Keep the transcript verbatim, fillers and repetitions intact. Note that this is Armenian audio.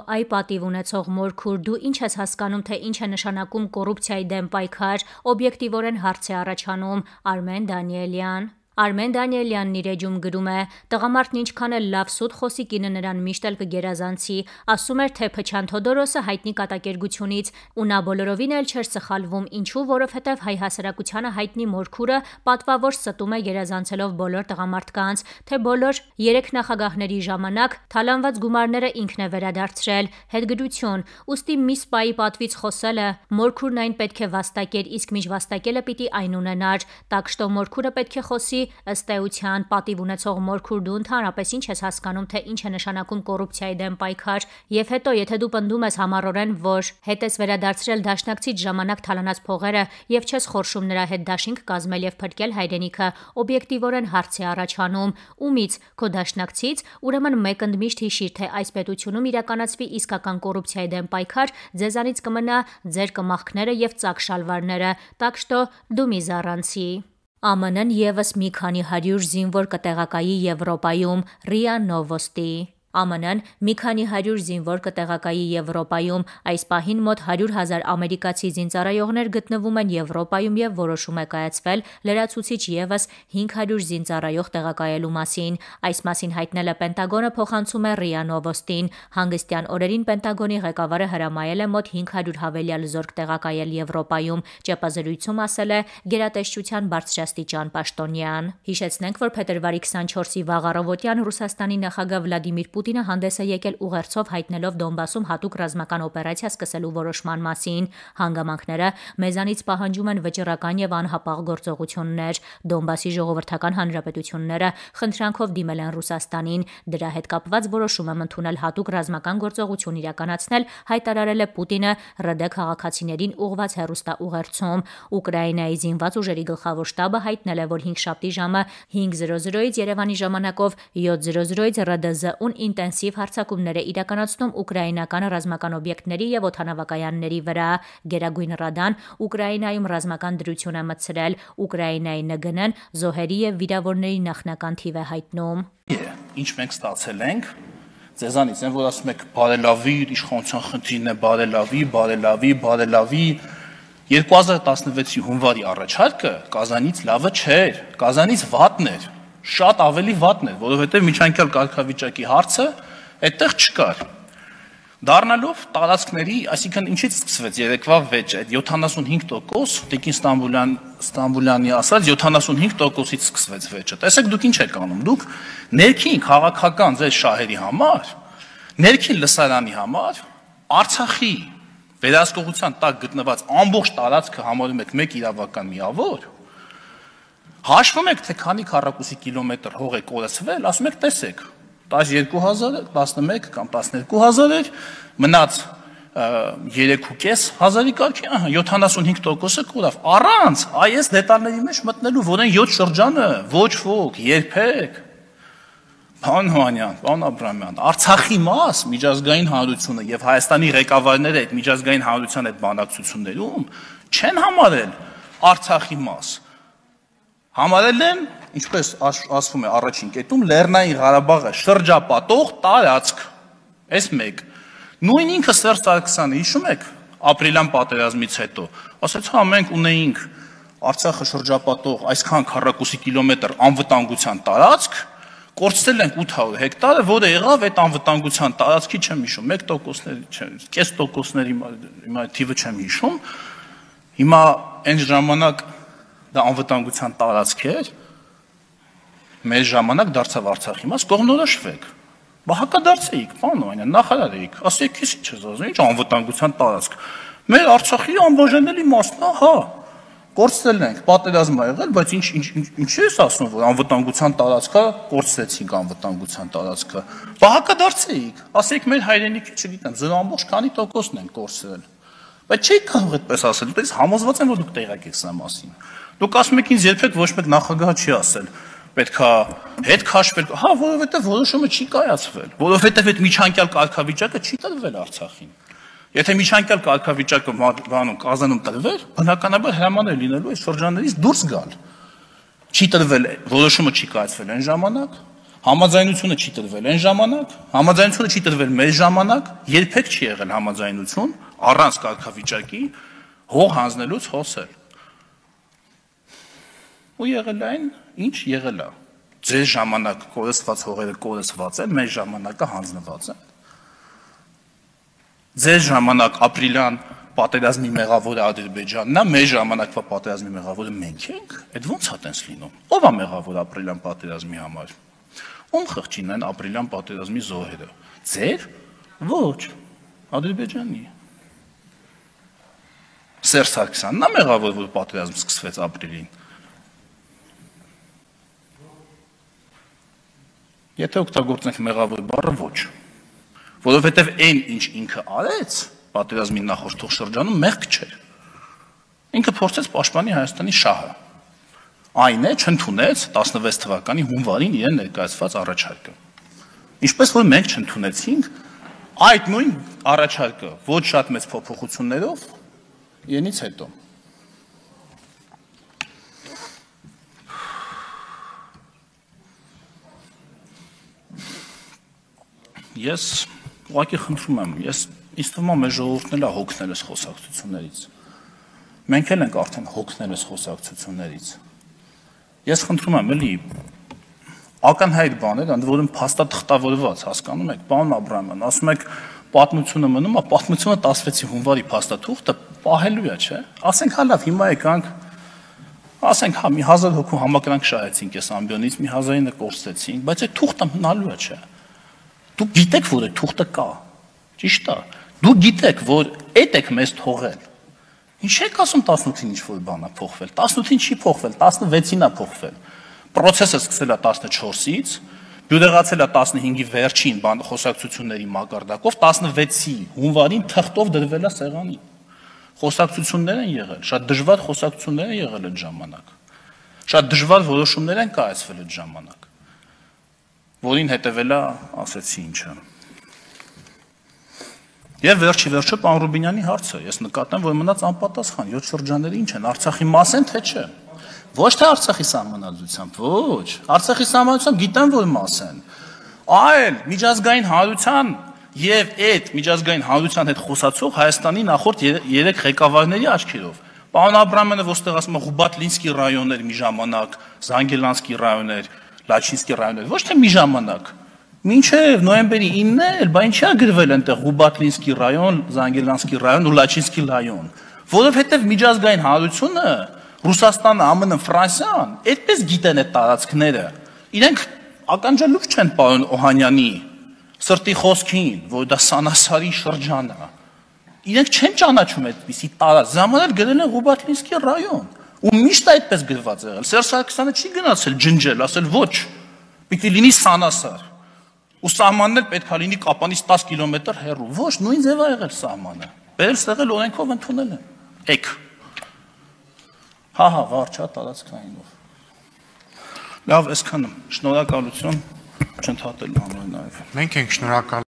այ պատիվ ունեցող Մորքուր, դու ինչ ես հասկանում, թե ինչ է նշանակում կոռուպցիայի դեմ պայքար, օբյեկտիվորեն հարց է առաջանում Արմեն Դանիելյան։ Արմեն Դանիելյանն իր էջում գրում է. «Տղամարդն ինչքան էլ լավ սուտ խոսի, կինը նրան միշտ էլ կգերազանցի, ասում էր, թե Փչան Թոդորոսը հայտնի կատակերգությունից, ու նա բոլորովին էլ չէր սխալվում, ինչու, որովհետև հայ հասարակությանը հայտնի Մորքուրը պատվավոր ստում է գերազանցելով բոլոր տղամարդկանց, թե բոլոր երեք նախագահների ժամանակ թալանված գումարները ինքն է վերադարձրել, հետգրություն, ուստի մի սպայի պատվից խոսելը, Մորքուրն այն պետք է վաստակեր, իսկ միջ վաստակելը պիտի այն ունենար, так что Մորքուրը պետք է խոսի, ըստ էության, պատիվ ունեցող Մորքուր, դու ընդհանրապես ինչ ես հասկանում, թե ինչ է նշանակում կոռուպցիայի դեմ պայքար, եւ հետո եթե դու պնդում ես համառորեն, որ հետ ես վերադարձրել դաշնակցից ժամանակ թալանած փողերը եւ չես խորշում նրա հետ դաշինք կազմել եւ փրկել հայրենիքը, օբյեկտիվորեն հարց է առաջանում, ումից քո դաշնակցից, ուրեմն մեկ ընդմիշտ հիշիր, թե այս պետությունում իրականացվի իսկական կոռուպցիայի դեմ պայքար, ձեզանից կմնա ձեր կմախքները եւ ծակ շալվարները, так что դու մի զառանցի»։ ԱՄՆ-ն եւս մի քանի հարյուր զինվոր կտեղակայի Եվրոպայում, ՌԻԱ Նովոստի։ ԱՄՆ-ն մի քանի հարյուր զինվոր կտեղակայի Եվրոպայում, այս պահին մոտ հարյուր հազար ամերիկացի զինծառայողներ գտնվում են Եվրոպայում եւ որոշում է կայացվել լրացուցիչ եւս հինգ հարյուր զինծառայող տեղակայելու մասին։ Այս մասին հայտնել է Պենտագոնը, փոխանցում է ՌԻԱ Նովոստին։ Հանգստյան օրերին Պենտագոնի ղեկավարը հրամայել է մոտ հինգ հարյուր հավելյալ զորք տեղակայել Եվրոպայում, ճեպազրույցում ասել է գերատեսչության բարձրաստիճան պաշտոնյան։ Հիշեցնենք, որ փետրվարի քսանչորսի վաղ առավոտյան Ռուսաստանի նախագահ Վլադիմիր Պուտինը հանդես է եկել ուղերձով հայտնելով Դոնբասում հատուկ ռազմական օպերացիա սկսելու որոշման մասին։ Հանգամանքները մեզանից պահանջում են վճռական եւ անհապաղ գործողություններ։ Դոնբասի ժողովրդական հանրապետությունները խնդրանքով դիմել են Ռուսաստանին, դրա հետ կապված որոշում եմ ընդունել հատուկ ռազմական գործողություն իրականացնել, հայտարարել է Պուտինը ՌԴ քաղաքացիներին ուղղված հեռուստաուղերձում։ Ուկրաինայի զինված ուժերի գլխավոր շտաբը հայտնել է, որ հինգշաբթի ժամը հինգ զրո զրոից Երևանի ժամանակով յոթ զրո զրոից ՌԴԶ-ուն ինտենսիվ հարձակումներ է իրականացնում ուկրաինական ռազմական օբյեկտների եւ օդանավակայանների վրա։ Գերագույն Ռադան Ուկրաինայում ռազմական դրություն է մտցրել, Ուկրաինայի Ն Գ Ն-ն զոհերի եւ վիրավորների նախնական թիվ է հայտնում։ Ինչ մենք ստացել ենք, ձեզանից են, որ ասում եք բարելավի, իշխանության խնդիրն է բարելավի, բարելավի, բարելավի։ երկու հազար տասնվեցի հունվարի առաջարկը Կազանից լավը չէր, Կազանից վատն էր, շատ ավելի վատն էր, որովհետև միջանկյալ կարգավիճակի հարցը այդտեղ չկար։ Դառնալով տարածքների, այսինքն ինչից սկսվեց երեկվա վեճը, այդ յոթանասունհինգ տոկոս, Տիկին Ստամբուլյան, Ստամբուլյանի ասած յոթանասունհինգ տոկոսից սկսվեց վեճը։ Տեսեք դուք ինչ եք անում, դուք ներքին քաղաքական ձեր շահերի համար, ներքին լսարանի համար, Արցախի վերահսկողության տակ գտնված ամբողջ տարածքը համարում եք մեկ իրավական միավոր, հաշվում եք, թե քանի քառակուսի կիլոմետր հող է կորացվել, ասում եք տեսեք, տասնյոթ հազար, տասնմեկ կամ տասներկու հազար էր, մնաց երեք ու կես հազարի կարգի, յոթանասունհինգ տոկոսը կորավ, առանց այս դետալների մեջ մտնելու, որ են յոթ շրջանը, ոչ ոք, երբեք, Պարոն Հովհաննյան, պարոն Աբրահամյան, Արցախի մաս միջազգային հանրությունը եւ Հայաստանի ղեկավարները այդ միջազգային հանրության այդ բանակցություններում չեն համարել Արցախի մաս։ Համարել են, ինչպես ասվում է առաջին կետում, Լեռնային Ղարաբաղը շրջապատող տարածք։ Այս մեկ։ Նույն ինքը Սերժ Սարգսյանը, հիշում եք, ապրիլյան պատերազմից հետո, ասաց, հա մենք ունեինք Արցախը շրջապատող այսքան քառակուսի կիլոմետր անվտանգության տարածք, կորցրել ենք ութ հարյուր հեկտարը, որը եղավ այդ անվտանգության տարածքի չեմ հիշում, մեկ տոկոսների չեմ, կես տոկոսների հիմա թիվը չեմ հիշում, հիմա այն ժամանակ դա անվտանգության տարածք էր, մեր ժամանակ դարձավ Արցախի մաս, կողմնորոշվեք, հակադարձեիք, պարոն Հովհաննյան, նախարար էիք, ասեք քեզ ինչ ես ասում, ինչ անվտանգության տարածք, մեր Արցախի անբաժանելի մասն է, հա, կորցրել ենք, պատերազմ ա եղել, բայց ինչ ինչ ես ասում, որ անվտանգության տարածքը կորցրեցինք անվտանգության տարածքը, հակադարձեիք, ասեք մեր հայրենիքը, չգիտեմ, զրո ամբողջ քանի տոկոսն են կորցրել, բայց չէիք կարող այդպես ասել, դուք համոզված եմ, որ դուք տեղյակ եք սա մասին, դուք ասում եք ինձ երբեք ոչ մեկ նախագահ չի ասել, պետք է հետ քաշվել, հա, որովհետև որոշումը չի կայացվել, որովհետև այդ միջանկյալ կարգավիճակը չի տրվել Արցախին։ Եթե միջանկյալ կարգավիճակը բանում Կազանում տրվեր, բնականաբար հրաման է լինելու այս շրջաններից դուրս գալ։ Չի տրվել, որոշումը չի կայացվել այն ժամանակ, Համաձայնությունը չի տրվել այն ժամանակ, համաձայնությունը չի տրվել մեր ժամանակ, երբեք չի եղել համաձայնություն առանց կարգավիճակի հող հանձնելուց խոսել։ Ու եղել այն, ինչ եղել է։ Ձեր ժամանակ կորստված հողերը կորստված են, մեր ժամանակը հանձնված են։ Ձեր ժամանակ ապրիլյան պատերազմի մեղավորը Ադրբեջանն է, մեր ժամանակվա պատերազմի մեղավորը մենք ենք։ Այդ ո՞նց է տենց լինում։ Ո՞վ է մեղավոր ապրիլյան պատերազմի համար։ Ում խղճին են ապրիլյան պատերազմի զոհերը։ Ձեր։ Ոչ։ Ադրբեջանի։ Սերժ Սարգսյանն է մեղավոր, որ պատերազմ սկսվեց ապրիլին։ Եթե օգտագործենք մեղավոր բառը, ոչ։ Որովհետև այն, ինչ ինքը արեց պատերազմի նախորդ շրջանում, մեղք չէր։ Ինքը փորձեց պաշտպանի Հայաստանի շահը։ Այն է, չընդունեց տասնվեց թվականի հունվարին իրեն ներկայացված առաջարկը։ Ինչպես որ մենք չընդունեցինք այդ նույն առաջարկը ոչ շատ մեծ փոփոխություններով իրենից հետո։ Ես ուղղակի խնդրում եմ, ես ինձ թվում է մեր ժողովուրդն էլ է հոգնել այս խոսակցություններից։ Մենք էլ ենք արդեն հոգնել այս խոսակցություններից։ Ես խնդրում եմ, էլի ակնհայտ բաներ, ընդ որում փաստաթղթավորված, հասկանում եք, պարոն Աբրահամյան, ասում եք պատմությունը մնում է, պատմությունը տասնվեցի հունվարի փաստաթուղթը պահելու է, չէ՞։ Ասենք հա լավ, հիմա եկանք, ասենք հա մի հազար հոգու համակրանք շահեցինք այս ամբիոնից, մի հազարինը կորցրեցինք, բայց այդ թուղթը մնալու է, չէ՞։ Դուք գիտեք, որ այդ թուղթը կա։ Ճիշտ է։ Դուք գիտեք, որ այդ եք մեզ թողել։ Ինչ եք ասում տասնութին ինչ-որ բան է փոխվել, տասնութին չի փոխվել, տասնվեցին է փոխվել, պրոցեսը սկսել է տասնչորսից, բյուրեղացել է տասնհինգի վերջին խոսակցությունների մակարդակով, տասնվեցի հունվարին թղթով դրվել է սեղանին, խոսակցություններ են եղել, շատ դժվար խոսակցություններ են եղել այդ ժամանակ, շատ դժվար որոշումներ են կայացվել այդ ժամանակ, որին հետևել է, ասեցի ինչը։ Եվ վերջի վերջը պարոն Ռուբինյանի հարցը, ես նկատեմ, որ մնաց անպատասխան, յոթ շրջանները ինչ են, Արցախի մաս են, թե չէ։ Ոչ թե Արցախի սահմանադրությամբ, ոչ, Արցախի սահմանադրությամբ գիտեմ, որ մաս են։ Այլ միջազգային հանրության եւ այդ միջազգային հանրության հետ խոսացող Հայաստանի նախորդ երեք ղեկավարների աչքերով։ Պարոն Աբրահամյանը ոստեղ ասում է Ղուբատլինսկի ռայոններ մի ժամանակ, Զանգելանսկի ռայոններ, Լաչինսկի ռայոններ, ոչ թե մի ժամանակ։ Մինչև նոյեմբերի ինը էլ, բա ինչի՞ է գրվել այնտեղ Ղուբատլինսկի ռայոն, Զանգելանսկի ռայոն ու Լաչինսկի ռայոն, որովհետև միջազգային հանրությունը, Ռուսաստանը, ԱՄՆ-ն, Ֆրանսիան, այդպես գիտեն այդ տարածքները։ Իրենք ականջալուր չեն պարոն Օհանյանի սրտի խոսքին, որ դա Սանասարի շրջան է։ Իրենք չեն ճանաչում այդպիսի տարածք, ժամանակ գրել են Ղուբատլինսկի ռայոն, ու միշտ այդպես գրված եղել։ Սերժ Սարգսյանը չի գնացել ջնջել, ասել ոչ, պիտի լինի Սանասար։ Ու սահմանն էլ պետք է լինի Կապանից տասը կիլոմետր հեռու։ Ոչ, նույն ձև է եղել սահմանը։ Բերել ստեղել օրենքով ընդունել են։ Էկ։ Հա, հա, վարչա տարածքայինով։ Լավ, այսքանը։ Շնորհակալություն, չընդհատելու համար նաև։ Մենք ենք շնորհակալ